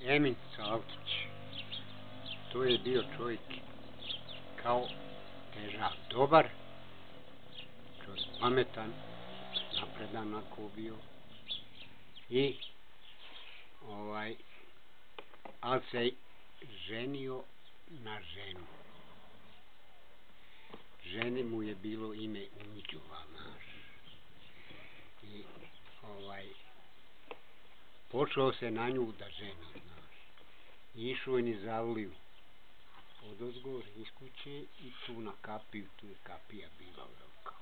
Emin Saltić, to je bio čovjek kao težak, dobar, čovjek pametan, napredan ako bio i ali se ženio na ženu. Ženi mu je bilo ime Umiđova, znaš. I počeo se na nju da ženi, znaš. Išao je niz Zavliju odozgor iz kuće i tu na kapiju, tu je kapija bila velika.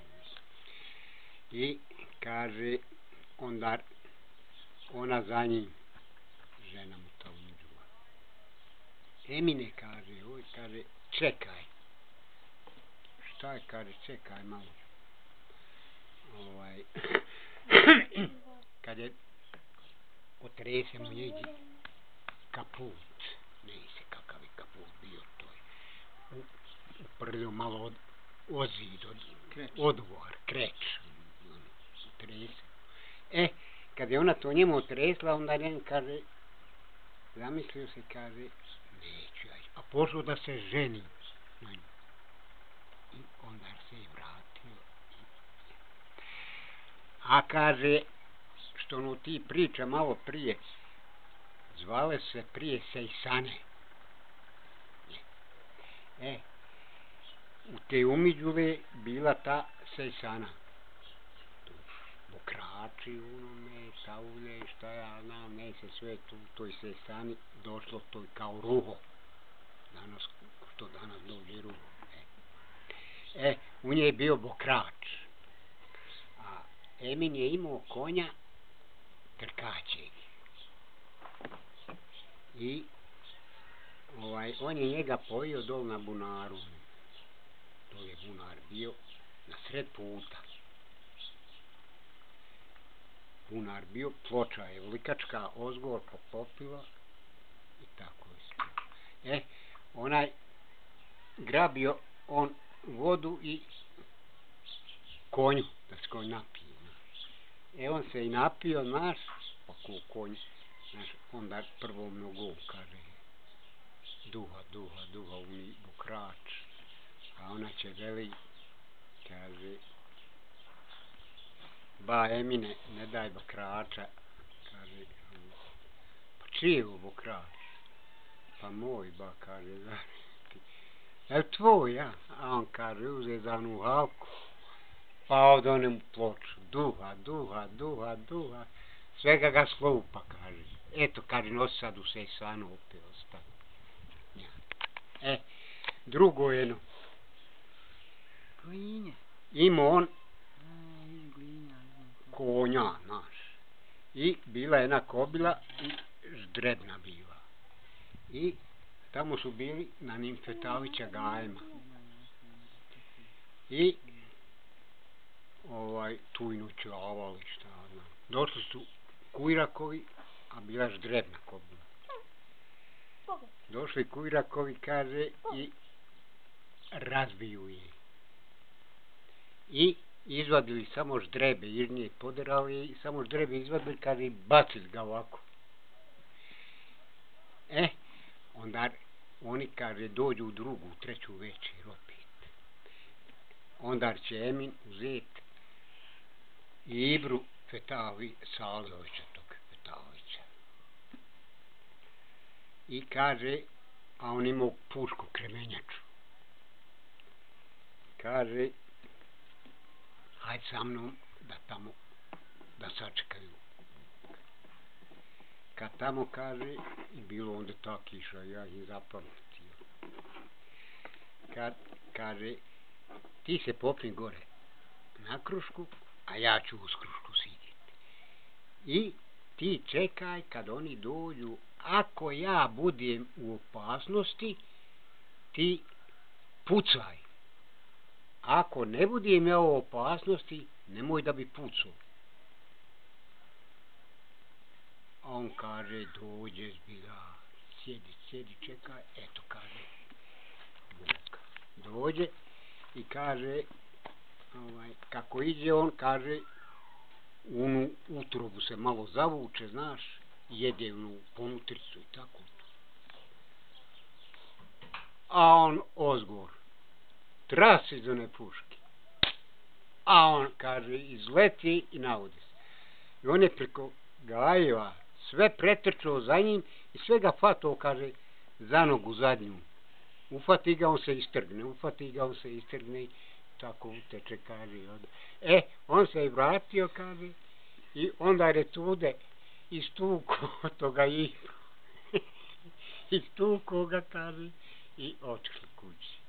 I kaže, onda ona za njim, žena mu ta Umiđova. Emine, kaže, čekaj. Šta je, kaže, čekaj malo. Kad je otrese mu jeđi kaput, ne se kakav je kaput bio, to je uprljio malo od zid, odvor, kreč, otrese. Kad je ona to njemu otresla, onda njen kaže, zamislio se, kaže, neću ja, a pošao da se ženi na nju. I onda se je vratio. A kaže, što ono ti priča malo prije, zvale se prije Sejsane. U te Umiđove bila ta Sejsana. Bokrači onome, taulje, šta ja znam, ne se sve tu u toj Sejsani došlo to kao ruho. Danas, što danas dođe ruho. U nje je bio bokrač. A Emin je imao konja trkaćeg. I on je njega pojio dol na bunaru. Dol je bunar bio na sred puta. Bunar bio, ploča je velikačka, ozgor popila i tako je. Onaj grabio on vodu i konju, da se konj napije. On se i napio, znaš, pa ko konj, znaš, onda prvom nogom kaže, duha, umi bokrač, a ona će veli, kaže, ba Emine, ne daj bokrača, kaže, pa čiji je bokrač? Pa moj, ba, kaže, evo tvoj, ja, a on kaže, uze za onu halku, pa od onem ploču, duha, svega ga slupa, kaže. Eto, kaže, nosi sad u Sejsanu opet ostaje. Drugo jedno. Ima on konja, znaš. I bila jedna kobila i ždrebna bila. I tamo su bili na Nimfetavića gajima. I tu i noćavali, šta znam. Došli su kujrakovi, a bila ždrebna kobila. Došli kujrakovi, kaže, i razbiju je. I izvadili samo ždrebe, iz nje poderali i samo ždrebe izvadili, kaže, i bacili ga ovako. Onda oni, kaže, dođu u drugu, treću večer opet. Onda će Emin uzeti Ibru Salihovića, tog Fetahovića. I kaže, a on imao pušku kremenjaču. Kaže, hajde sa mnom da tamo, da sačekaju. Kad tamo, kaže, i bilo onda ta kiša, ja ih zapamtio. Kad, kaže, ti se popni gore na krušku, a ja ću uz krušku sidjeti. I ti čekaj kad oni dođu, ako ja budem u opasnosti, ti pucaj. Ako ne budem ja u opasnosti, nemoj da bi pucao. A on kaže, dođe zbira, sjedi, čekaj, eto, kaže, Bog. Dođe i kaže, kako iđe on, kaže, u utrobu se malo zavuče, znaš, jede onu ponutricu i tako to. A on ozgor, tras iz one puške. A on, kaže, izleti i navodi se. I on je preko gajeva sve pretrčao za njim i sve ga hvatao, kaže, za nogu zadnju. Ufati ga, on se istrgne, ufati ga, on se istrgne i tako uteče, kaže. On se i vratio, kaže, i onda je tude istuko toga Ibru. Istuko ga, kaže, i otišli kući.